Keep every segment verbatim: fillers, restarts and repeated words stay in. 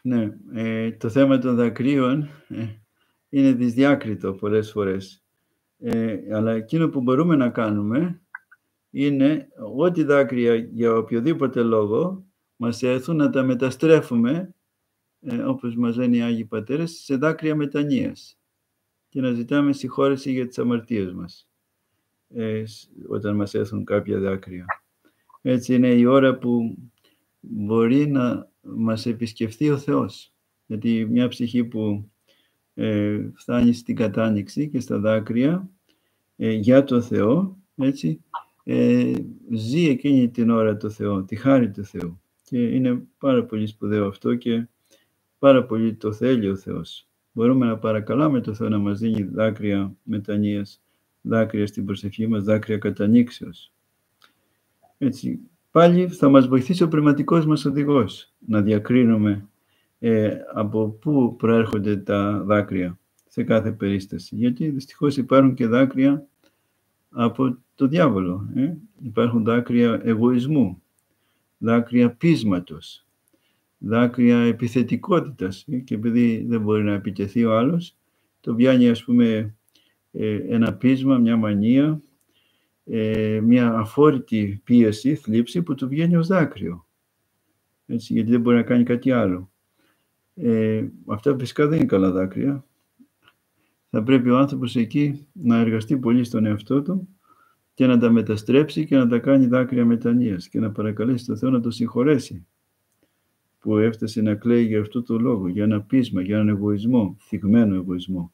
Ναι, ε, το θέμα των δακρύων ε, είναι δυσδιάκριτο πολλές φορές. Ε, αλλά εκείνο που μπορούμε να κάνουμε είναι ό,τι δάκρυα για οποιοδήποτε λόγο μας έρθουν να τα μεταστρέφουμε, ε, όπως μας λένε οι Άγιοι Πατέρες, σε δάκρυα μετανοίας και να ζητάμε συγχώρεση για τις αμαρτίες μας ε, όταν μας έρθουν κάποια δάκρυα. Έτσι είναι η ώρα που μπορεί να μας επισκεφθεί ο Θεός. Γιατί μια ψυχή που ε, φτάνει στην κατάνοιξη και στα δάκρυα ε, για το Θεό, έτσι, ε, ζει εκείνη την ώρα το Θεό, τη χάρη του Θεού. Και είναι πάρα πολύ σπουδαίο αυτό και πάρα πολύ το θέλει ο Θεός. Μπορούμε να παρακαλάμε το Θεό να μας δίνει δάκρυα μετανοίας, δάκρυα στην προσευχή μας, δάκρυα κατανήξεως. Έτσι, πάλι θα μας βοηθήσει ο πνευματικός μας οδηγός να διακρίνουμε ε, από πού προέρχονται τα δάκρυα σε κάθε περίσταση. Γιατί δυστυχώς υπάρχουν και δάκρυα από το διάβολο. Ε? Υπάρχουν δάκρυα εγωισμού, δάκρυα πείσματος, δάκρυα επιθετικότητας ε? και επειδή δεν μπορεί να επιτεθεί ο άλλος, το βγαίνει ας πούμε ε, ένα πείσμα, μια μανία, ε, μια αφόρητη πίεση, θλίψη που του βγαίνει ως δάκρυο. Έτσι, γιατί δεν μπορεί να κάνει κάτι άλλο. Ε, αυτά φυσικά δεν είναι καλά δάκρυα. Θα πρέπει ο άνθρωπος εκεί να εργαστεί πολύ στον εαυτό του και να τα μεταστρέψει και να τα κάνει δάκρυα μετανοίας και να παρακαλέσει τον Θεό να το συγχωρέσει που έφτασε να κλαίει για αυτό το λόγο, για ένα πείσμα, για έναν εγωισμό, θυγμένο εγωισμό.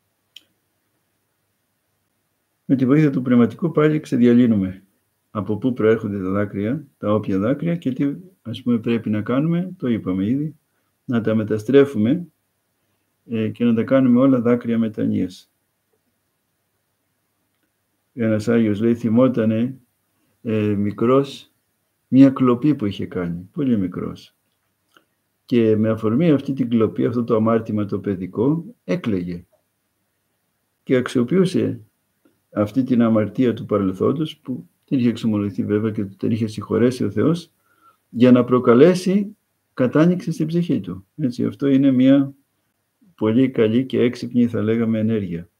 Με τη βοήθεια του πνευματικού πάλι ξεδιαλύνουμε από πού προέρχονται τα δάκρυα, τα όποια δάκρυα και τι ας πούμε πρέπει να κάνουμε, το είπαμε ήδη, να τα μεταστρέφουμε ε, και να τα κάνουμε όλα δάκρυα μετανοίας. Ένας Άγιος λέει θυμότανε ε, μικρός μια κλοπή που είχε κάνει, πολύ μικρός. Και με αφορμή αυτή την κλοπή, αυτό το αμάρτημα το παιδικό, έκλαιγε. Και αξιοποιούσε αυτή την αμαρτία του παρελθόντος, που την είχε εξομολογηθεί βέβαια και την είχε συγχωρέσει ο Θεός, για να προκαλέσει κατάνοιξη στην ψυχή του. Έτσι, αυτό είναι μια πολύ καλή και έξυπνη, θα λέγαμε, ενέργεια.